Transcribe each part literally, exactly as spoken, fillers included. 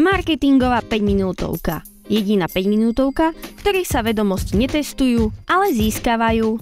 Marketingová päťminútovka. Jediná päťminútovka, v ktorej sa vedomosti netestujú, ale získavajú.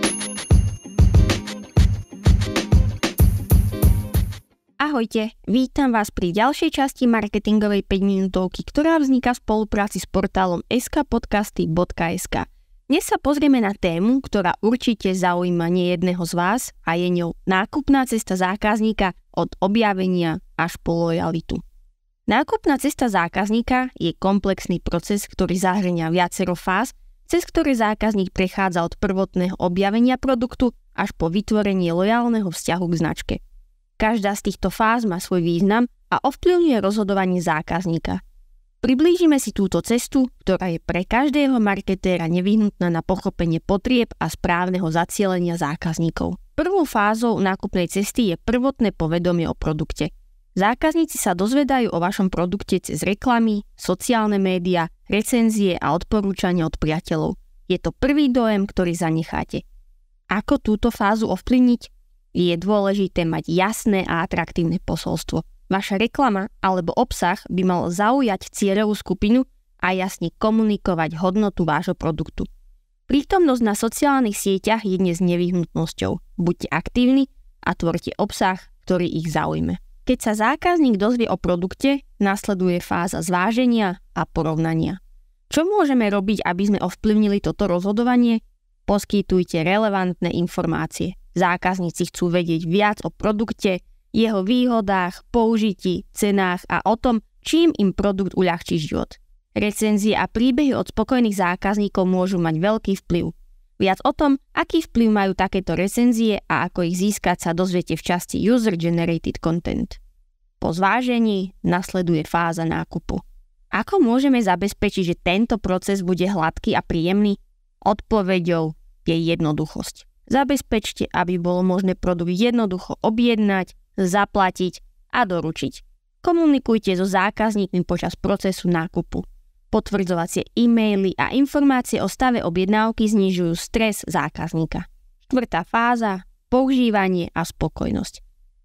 Ahojte, vítam vás pri ďalšej časti marketingovej päťminútovky, ktorá vzniká v spolupráci s portálom es ká podcasty bodka es ká. Dnes sa pozrieme na tému, ktorá určite zaujíma nejedného z vás a je ňou nákupná cesta zákazníka od objavenia až po lojalitu. Nákupná cesta zákazníka je komplexný proces, ktorý zahŕňa viacero fáz, cez ktoré zákazník prechádza od prvotného objavenia produktu až po vytvorenie lojálneho vzťahu k značke. Každá z týchto fáz má svoj význam a ovplyvňuje rozhodovanie zákazníka. Priblížime si túto cestu, ktorá je pre každého marketéra nevyhnutná na pochopenie potrieb a správneho zacielenia zákazníkov. Prvou fázou nákupnej cesty je prvotné povedomie o produkte. Zákazníci sa dozvedajú o vašom produkte cez reklamy, sociálne médiá, recenzie a odporúčania od priateľov. Je to prvý dojem, ktorý zanecháte. Ako túto fázu ovplyvniť? Je dôležité mať jasné a atraktívne posolstvo. Vaša reklama alebo obsah by mal zaujať cieľovú skupinu a jasne komunikovať hodnotu vášho produktu. Prítomnosť na sociálnych sieťach je dnes nevyhnutnosťou. Buďte aktívni a tvorte obsah, ktorý ich zaujme. Keď sa zákazník dozvie o produkte, nasleduje fáza zváženia a porovnania. Čo môžeme robiť, aby sme ovplyvnili toto rozhodovanie? Poskytujte relevantné informácie. Zákazníci chcú vedieť viac o produkte, jeho výhodách, použití, cenách a o tom, čím im produkt uľahčí život. Recenzie a príbehy od spokojných zákazníkov môžu mať veľký vplyv. Viac o tom, aký vplyv majú takéto recenzie a ako ich získať, sa dozviete v časti User-Generated Content. Po zvážení nasleduje fáza nákupu. Ako môžeme zabezpečiť, že tento proces bude hladký a príjemný? Odpoveďou je jednoduchosť. Zabezpečte, aby bolo možné produkt jednoducho objednať, zaplatiť a doručiť. Komunikujte so zákazníkmi počas procesu nákupu. Potvrdzovacie e-maily a informácie o stave objednávky znižujú stres zákazníka. Štvrtá fáza – používanie a spokojnosť.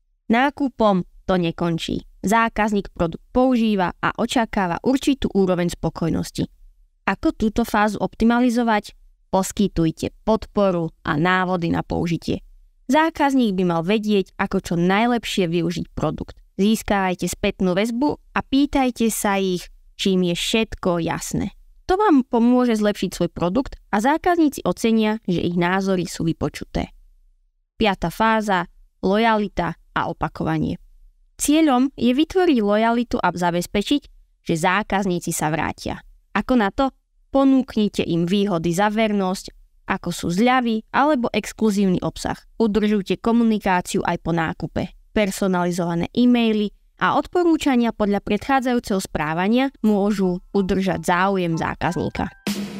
Nákupom to nekončí. Zákazník produkt používa a očakáva určitú úroveň spokojnosti. Ako túto fázu optimalizovať? Poskytujte podporu a návody na použitie. Zákazník by mal vedieť, ako čo najlepšie využiť produkt. Získavajte spätnú väzbu a pýtajte sa ich, čím je všetko jasné. To vám pomôže zlepšiť svoj produkt a zákazníci ocenia, že ich názory sú vypočuté. Piata fáza – lojalita a opakovanie. Cieľom je vytvoriť lojalitu a zabezpečiť, že zákazníci sa vrátia. Ako na to? Ponúknite im výhody za vernosť, ako sú zľavy alebo exkluzívny obsah. Udržujte komunikáciu aj po nákupe. Personalizované e-maily a odporúčania podľa predchádzajúceho správania môžu udržať záujem zákazníka.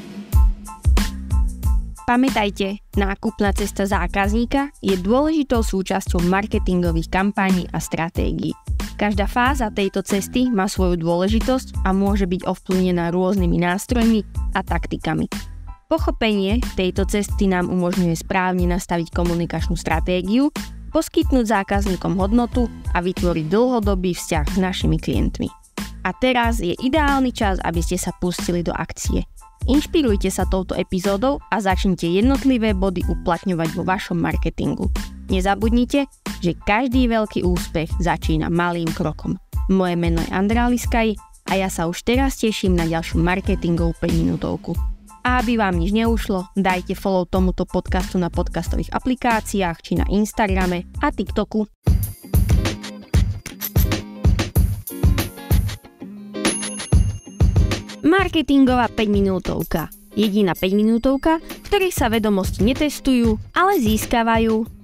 Pamätajte, nákupná cesta zákazníka je dôležitou súčasťou marketingových kampaní a stratégií. Každá fáza tejto cesty má svoju dôležitosť a môže byť ovplyvnená rôznymi nástrojmi a taktikami. Pochopenie tejto cesty nám umožňuje správne nastaviť komunikačnú stratégiu, poskytnúť zákazníkom hodnotu a vytvoriť dlhodobý vzťah s našimi klientmi. A teraz je ideálny čas, aby ste sa pustili do akcie. Inšpirujte sa touto epizódou a začnite jednotlivé body uplatňovať vo vašom marketingu. Nezabudnite, že každý veľký úspech začína malým krokom. Moje meno je Andrea Liskaj a ja sa už teraz teším na ďalšiu marketingovú päťminútovku. A aby vám nič neušlo, dajte follow tomuto podcastu na podcastových aplikáciách či na Instagrame a TikToku. Marketingová päťminútovka. Jediná päťminútovka, v ktorej sa vedomosti netestujú, ale získavajú.